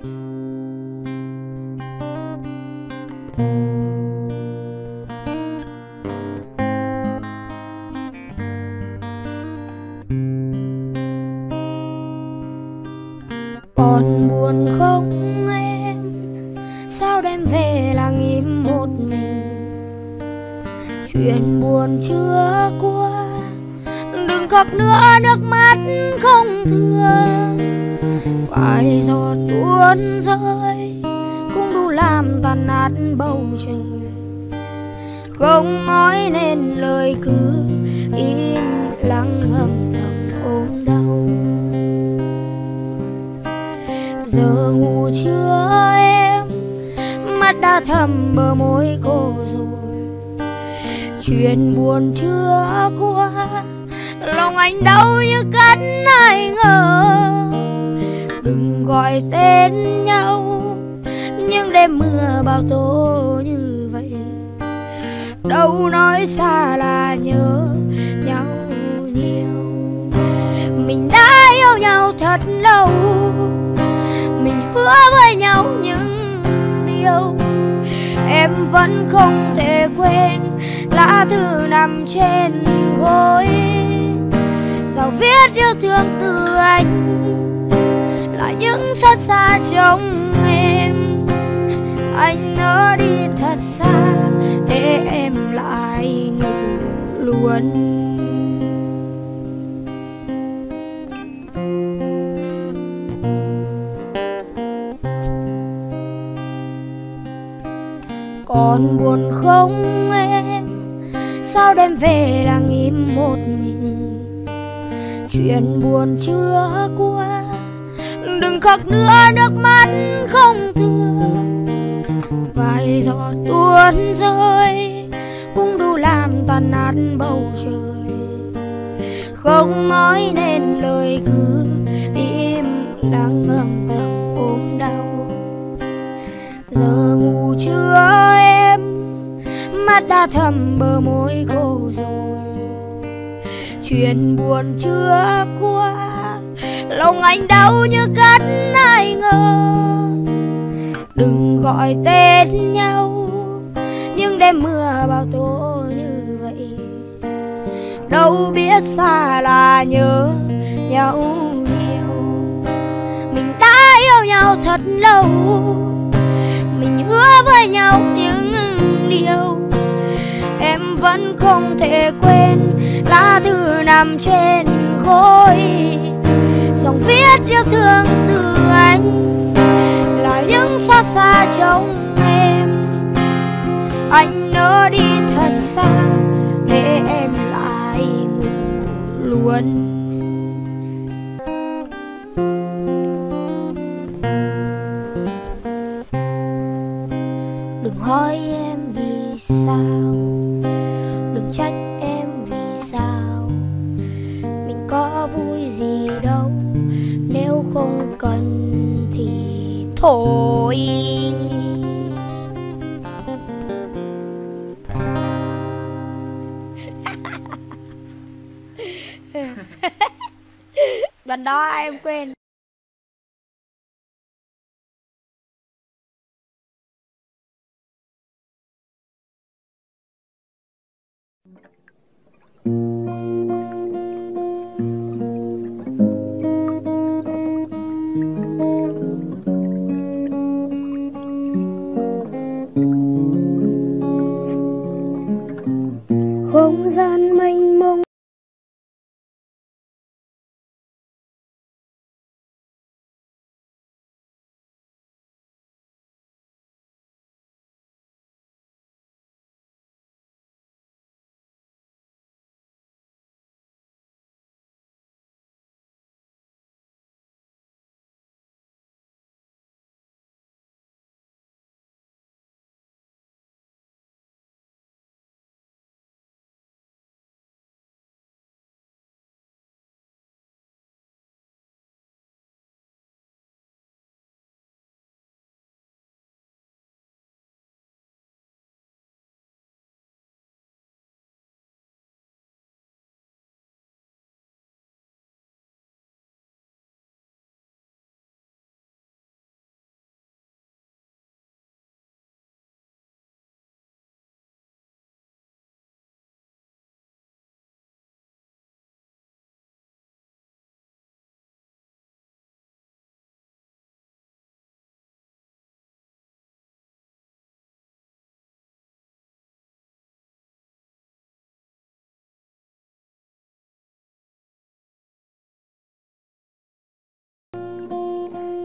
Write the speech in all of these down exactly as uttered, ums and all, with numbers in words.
Còn buồn không em, sao đêm về lặng im một mình. Chuyện buồn chưa qua, đừng khóc nữa nước mắt không thương. Vài giọt tuôn rơi cũng đủ làm tàn nát bầu trời. Không nói nên lời cứ im lặng âm thầm ôm đau. Giờ ngủ chưa em, mắt đã thầm bờ môi khô rồi. Chuyện buồn chưa qua, lòng anh đau như cắt ai ngờ. Đừng gọi tên nhau, nhưng đêm mưa bao tố như vậy. Đâu nói xa là nhớ nhau nhiều. Mình đã yêu nhau thật lâu, mình hứa với nhau những điều em vẫn không thể quên. Lá thư nằm trên gối, dòng viết yêu thương từ anh là những xót xa trong em. Anh nỡ đi thật xa để em lại ngủ luôn. Còn buồn không em, sao đêm về lặng im một mình. Chuyện buồn chưa qua, đừng khóc nữa nước mắt không thương. Vài giọt tuôn rơi cũng đủ làm tàn nát bầu trời. Không nói nên lời cứ im lặng ngầm thầm ôm đau. Giờ ngủ chưa em, mắt đã thầm bờ môi khô rồi. Chuyện buồn chưa qua, lòng anh đau như cắt ai ngờ. Đừng gọi tên nhau, nhưng đêm mưa bao tố như vậy. Đâu biết xa là nhớ nhau nhiều. Mình đã yêu nhau thật lâu, mình hứa với nhau những điều em vẫn không thể quên. Lá thư nằm trên gối, dòng viết yêu thương từ anh là những xót xa trong em. Anh nỡ đi thật xa để em lại ngủ luôn. Đừng hỏi em vì sao, đừng trách em vì sao. Mình có vui gì đâu, nếu không cần thì thôi. Đoạn đó em quên. Không gian mênh mông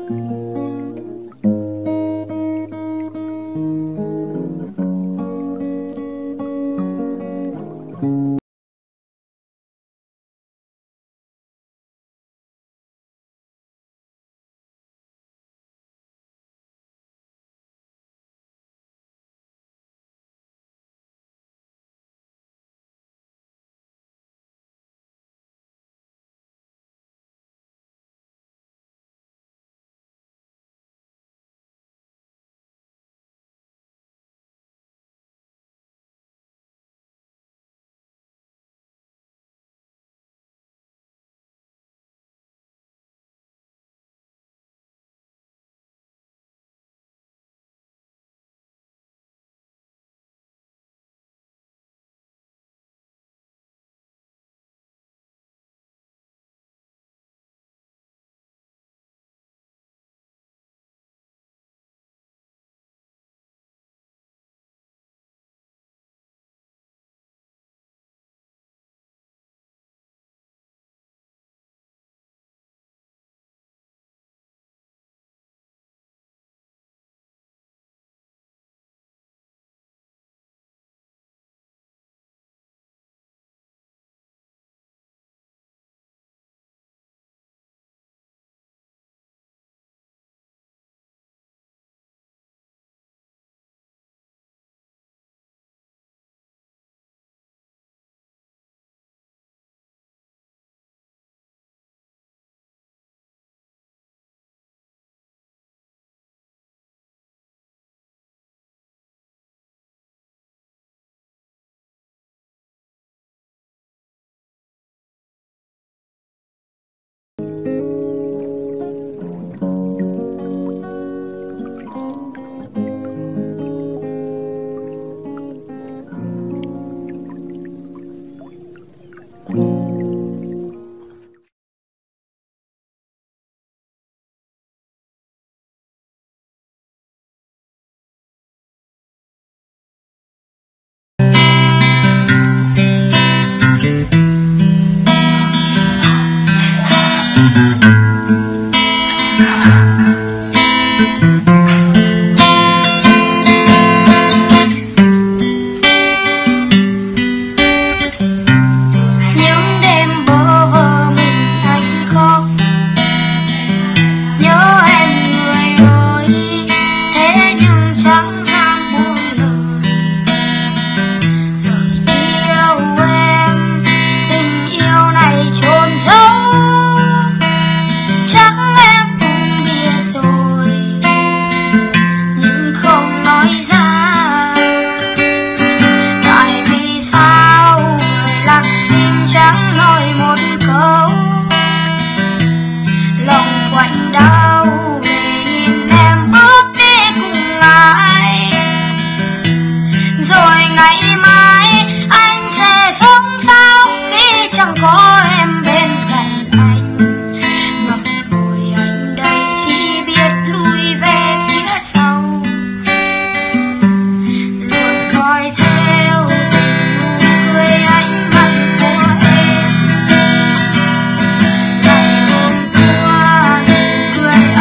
Người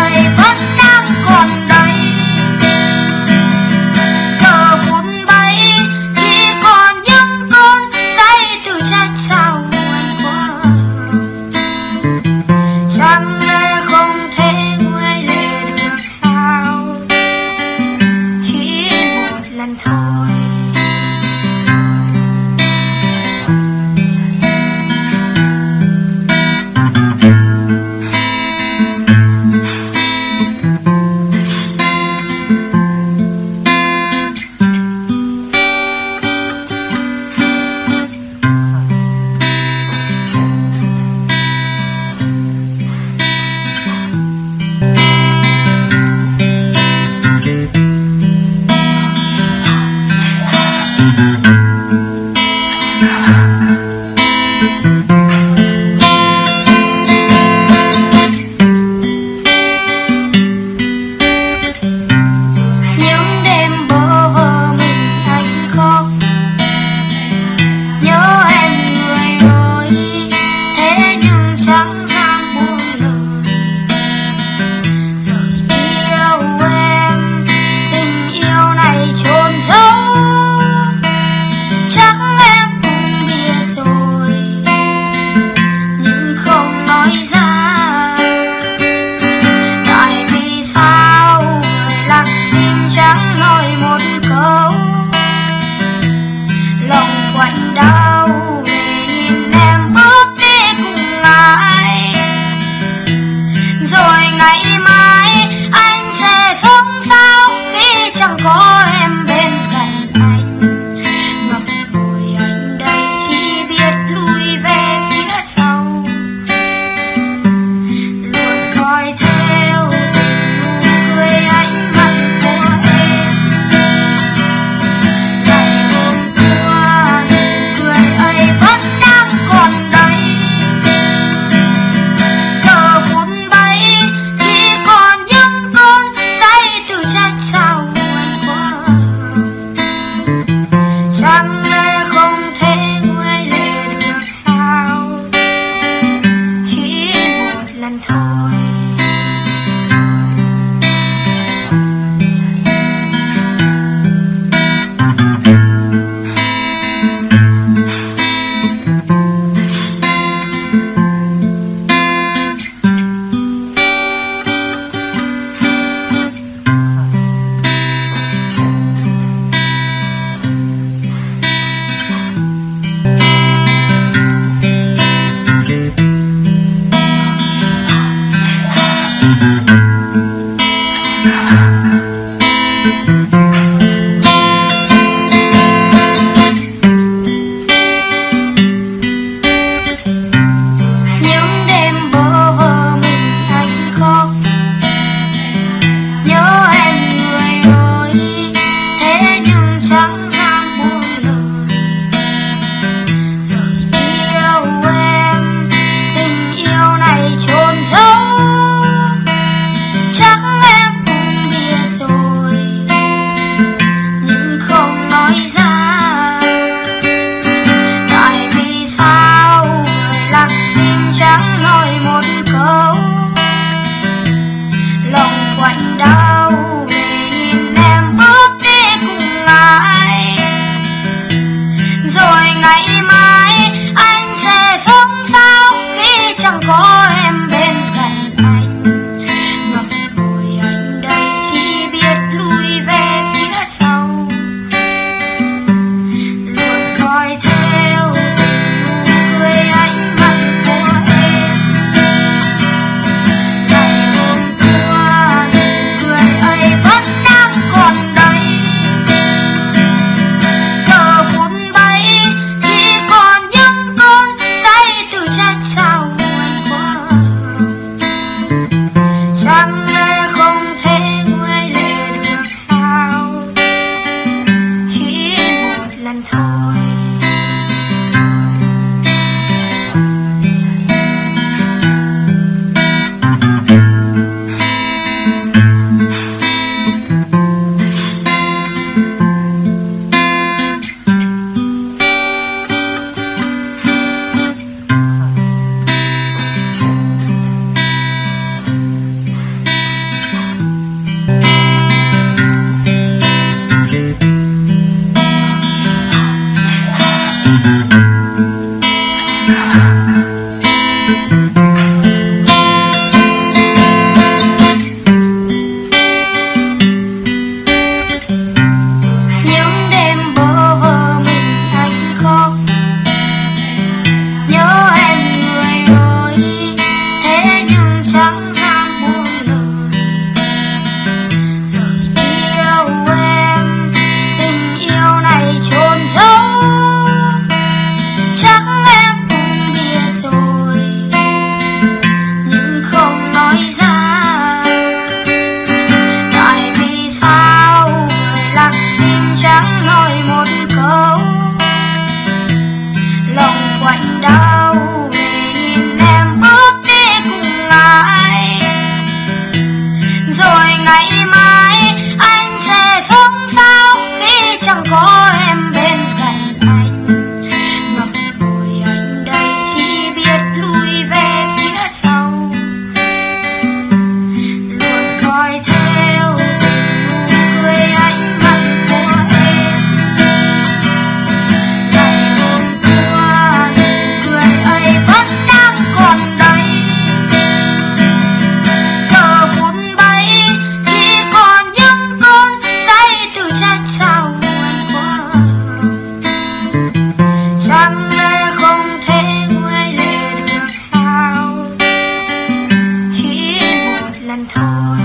lần thôi.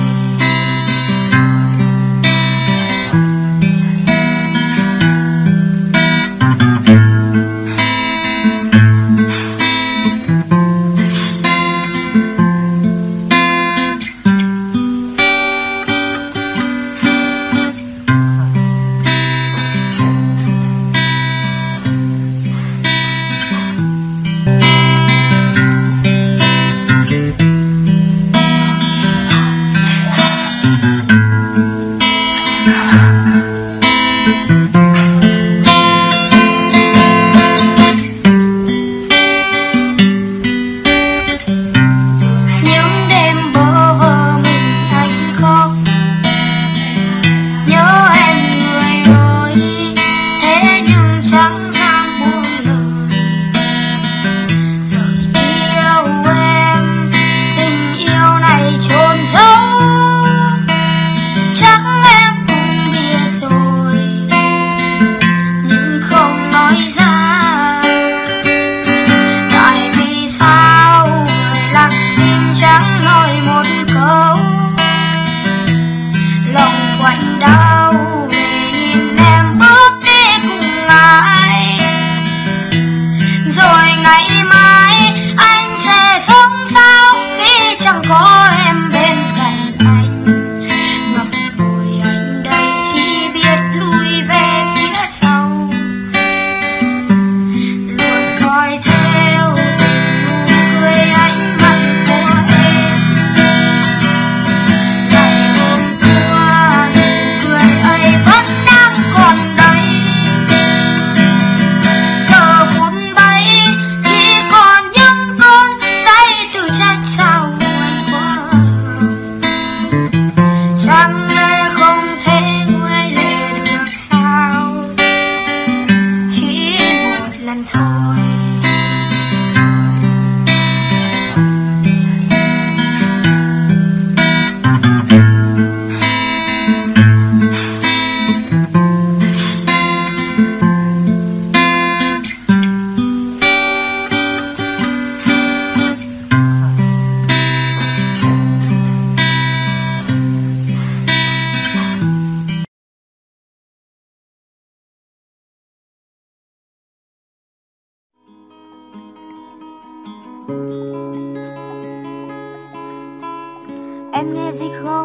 Em nghe gì không?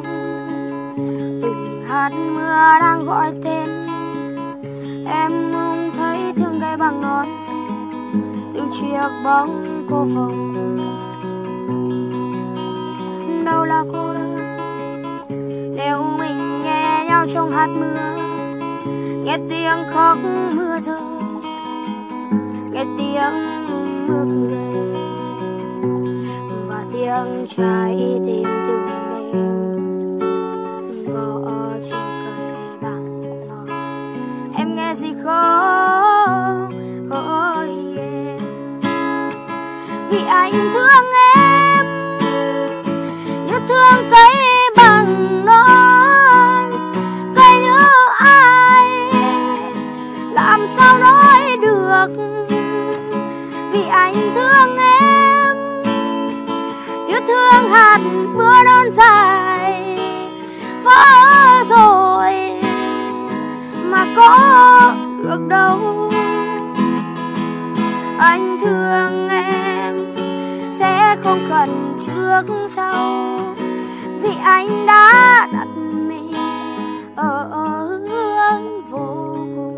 Từng hạt mưa đang gọi tên. Em không thấy thương cây bằng ngón, từng chiếc bóng cô phòng. Đâu là cô đơn nếu mình nghe nhau trong hạt mưa, nghe tiếng khóc mưa rơi, nghe tiếng mưa cười và tiếng trái tim từng đêm gõ trên cây bằng ngón. Em nghe gì không? Oh yeah. Vì anh thương em như thương cây bằng non, cây như ai làm sao nói được. Vì anh thương em như thương hạt mưa non dài vỡ rồi mà có được đâu. Anh thương em sẽ không cần trước sau, vì anh đã đặt mình ở hướng vô cùng.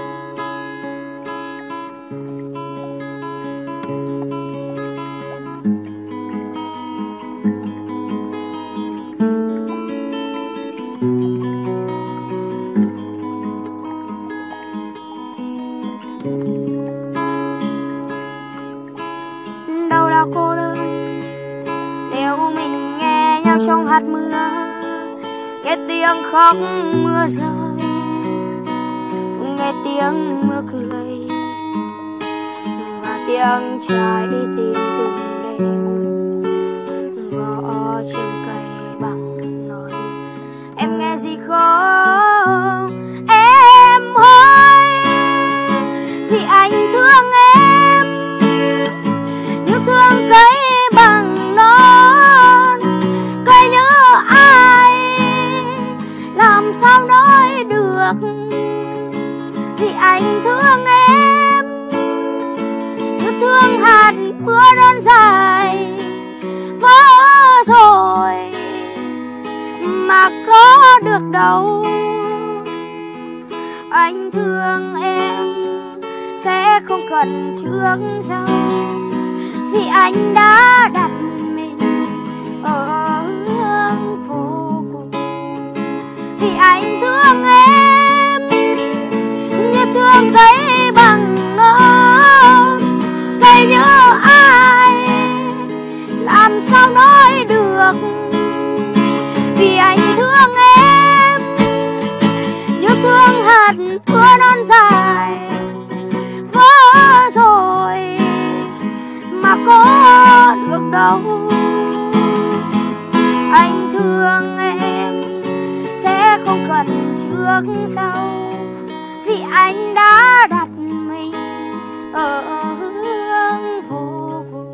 Đâu là cô đơn nếu mình nghe nhau trong hạt mưa, nghe tiếng khóc mưa rơi, nghe tiếng mưa cười và tiếng trái tim từng đêm gõ trên cây bằng non. Em nghe gì không? Em hỏi vì anh thương em như thương cây bằng non, cây như được đâu. Anh thương em sẽ không cần trước sau, vì anh đã đặt mình ở vô cùng. Vì anh thương em như thương cây bằng non, cây nhớ ai làm sao nói được. Vì anh thương em như thương hạt mưa non dài vỡ rồi mà có được đâu. Anh thương em sẽ không cần trước sau, vì anh đã đặt mình ở hướng vô cùng.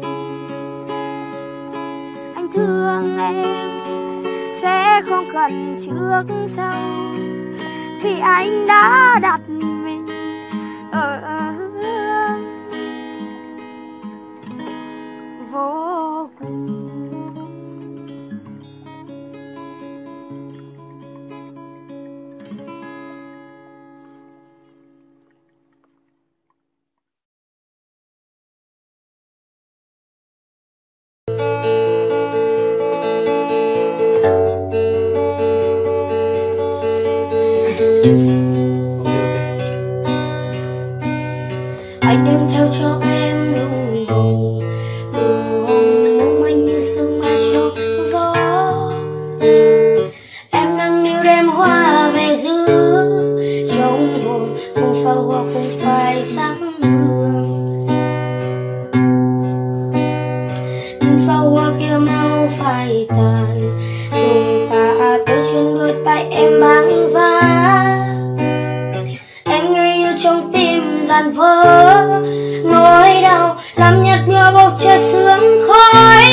Anh thương em sẽ không cần trước sau, vì anh đã đặt mình ở hướng vô cùng. Anh đem theo cho em nụ hồng, nụ hồng mong manh như sương mai trong gió. Em nâng niu đêm hoa về giữa trong hồn, mong sao hoa không phải sáng hương. Nhưng sao hoa kia mau phai tàn, dùng ta tới trên đôi tay em mang ra. Em nghe như trong tim dàn vỡ, nỗi đau làm nhạt nhòa bầu trời sương khói.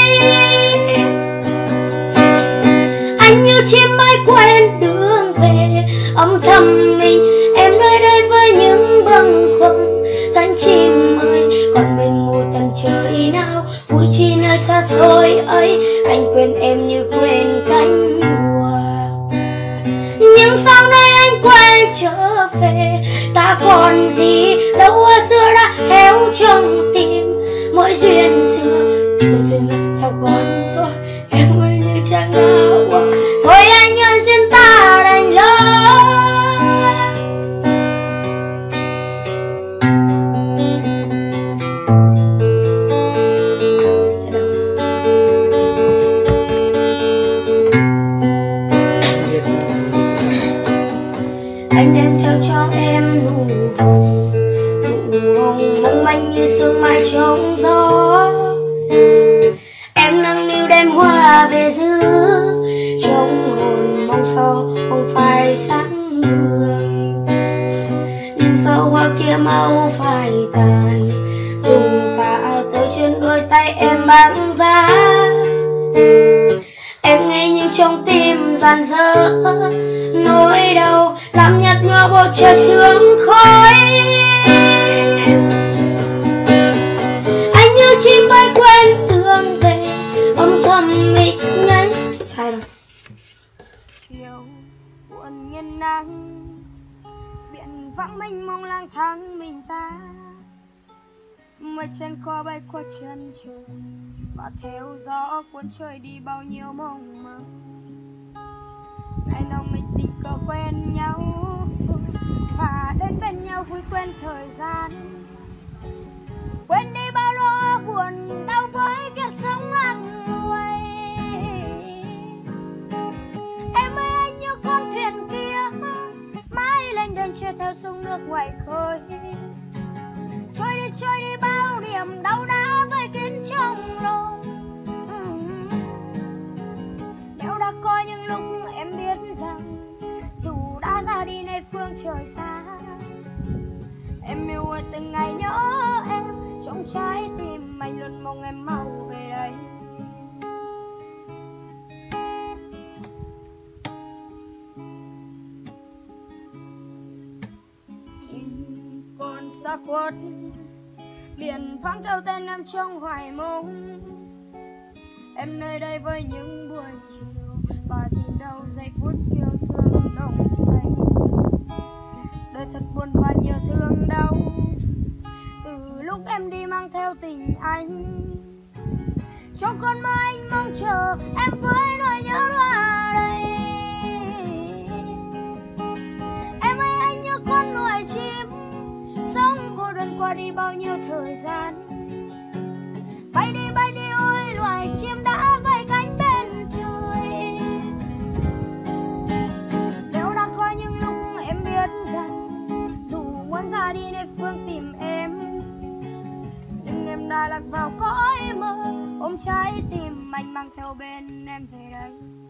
Anh như chim bay quên đường về, âm thầm mình em nơi đây với những bâng khuâng. Cánh chim ơi còn mình mù tận trời nào, vui chi nơi xa xôi ấy. Anh quên em như quên cánh mùa, nhưng sau này anh quay trở về, ta còn gì đâu hoa xưa đã héo trong tim. Mỗi duyên xưa rồi duyên lại sao còn thôi, em ơi như chẳng nào qua. Thôi anh ơi duyên ta đành lỡ. Anh đem theo cho em nụ hồng, nụ hồng mong manh như sương mai trong gió. Em nâng niu đem hoa về giữa trong hồn, mong sao không phải sáng hương. Nhưng sao hoa kia mau phai tàn, dùng ta tới trên đôi tay em mang ra. Em nghe như trong tim dàn dở, nỗi đau làm nhạt nhòa bầu trời sương khói. Anh như chim bay quên đường về, âm thầm mình nháy. Sai rồi. Chiều buồn nghiêng nắng, biển vắng mênh mông lang thang mình ta. Mây trên co bay qua chân trời, và theo gió cuốn trôi đi bao nhiêu mộng mơ. Ngày nào mình tình cờ quen nhau, và đến bên nhau vui quên thời gian. Quên đi bao lo buồn đau với kiếp sống hàng người. Em ơi anh như con thuyền kia, mãi lênh đênh trôi theo sông nước ngoài khơi. Trôi đi trôi đi bao niềm đau đá vây kín trong lòng. Nếu đã có những lúc em biết rằng dù đã ra đi nơi phương trời xa, em yêu ơi từng ngày nhớ em, trong trái tim anh luôn mong em mau về đây. Còn xa khuất biển vắng kêu tên em trong hoài mong. Em nơi đây với những buổi chiều và tìm đâu giây phút yêu thương nồng say. Đời thật buồn và nhiều thương đau, từ lúc em đi mang theo tình anh. Trong cơn mơ anh mong chờ em với nỗi nhớ đọa đầy. Em ơi anh như con loài chim sống cô đơn qua đi bao nhiêu thời gian. Bay đi bay đi ôi loài chim đã vẫy cánh bên trời. Nếu đã có những lúc em biết rằng dù muốn ra đi nơi phương tìm em, nhưng em đã lạc vào cõi mơ, ôm trái tim anh mang theo bên em về đây.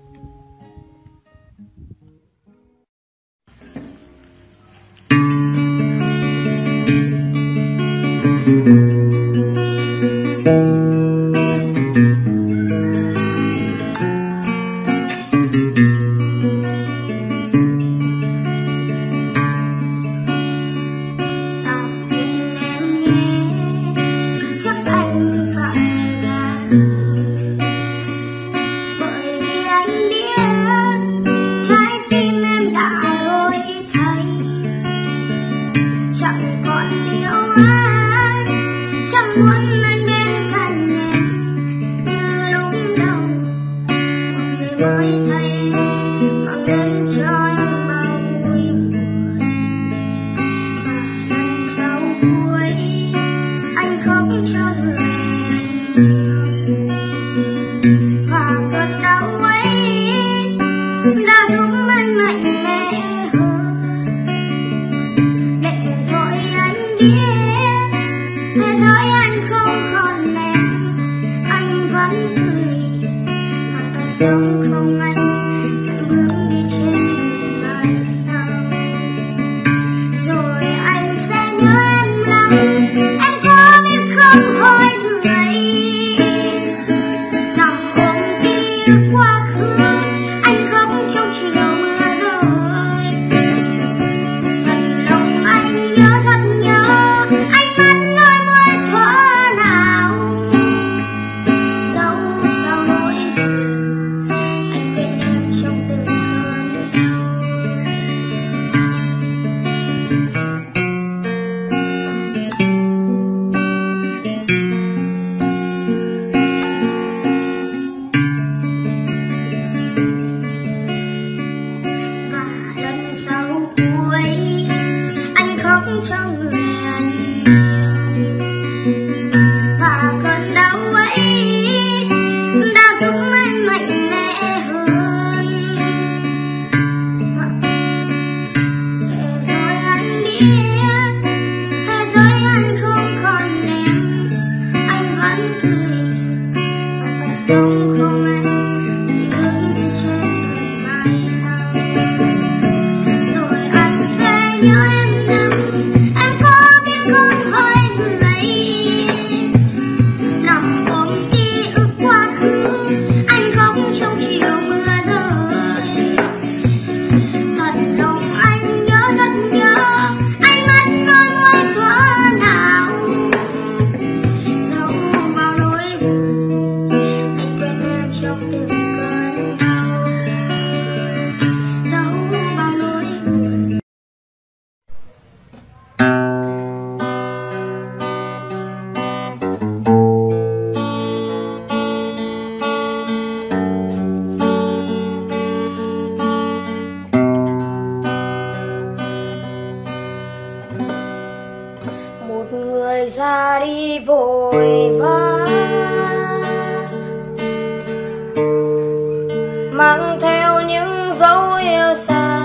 mang theo những dấu yêu xa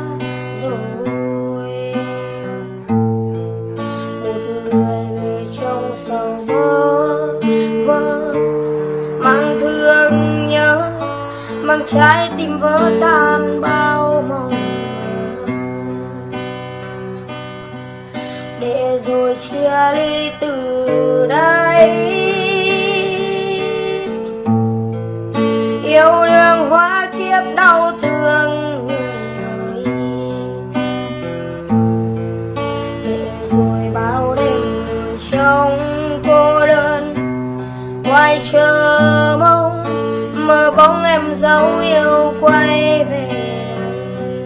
rồi. Một người về trong sầu bơ vơ, mang thương nhớ, mang trái tim vỡ tan bao mong mơ, để rồi chia ly từ đây. Yêu đương hóa kiếp đau thương người, để rồi bao đêm ngồi trong cô đơn, ngoài chờ mong mơ bóng bóng em dấu yêu quay về đây.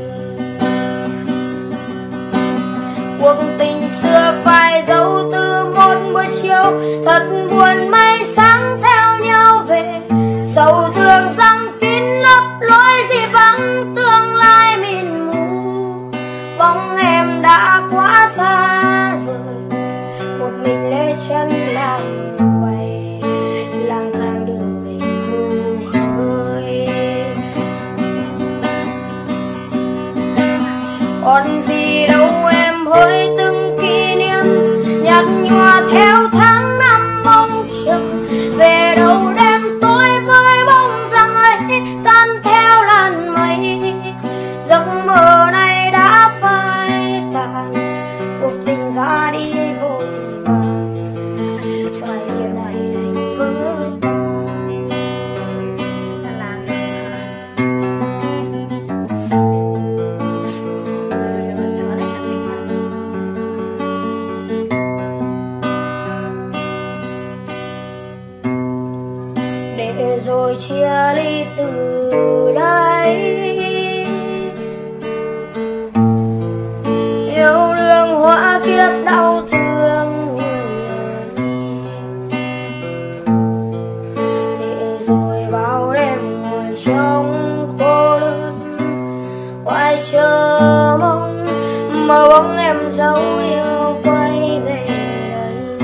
Cuộc tình xưa phai dấu từ một buổi chiều, thật buồn mây sáng theo nhau về. Sầu thương răng kín lấp lối gì vắng, tương lai mịn mù. Bóng em đã quá xa rồi, một mình lê chân làng quay, lang thang đường về hồ khơi. Còn gì đâu em hỡi từng kỷ niệm, nhạt nhòa theo tháng năm mong chờ. Về đâu đêm tối với bóng dáng ấy tan theo làn mây. Giấc mơ này đã phai tàn, cuộc tình ra đi vội vàng, phải điều này đành vỡ tan. Để rồi chia ly từ đây, yêu đương hóa kiếp đau thương người. Để rồi bao đêm ngồi trong cô đơn, quay chờ mong mà bóng em dấu yêu quay về đây.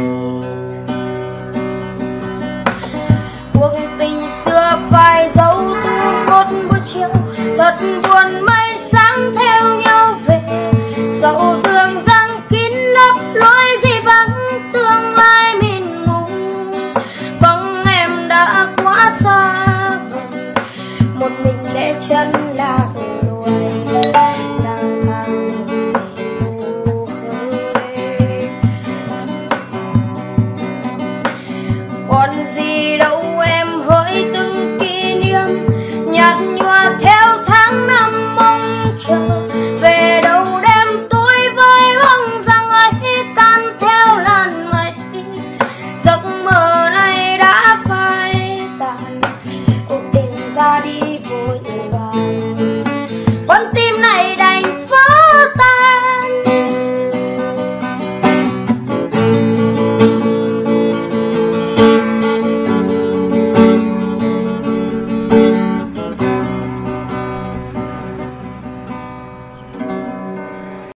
Cuộc tình xưa phai dấu từ một buổi chiều, thật buồn mây sáng theo nhau về. Sầu thương răng kín lấp lối gì vắng, tương lai mịn mù. Bóng em đã quá xa vời, một mình lê chân lạc lối, lang thang đường về hồ khơi. Còn gì đâu em hỡi từng kỷ niệm, nhạt nhòa theo tháng năm mong chờ.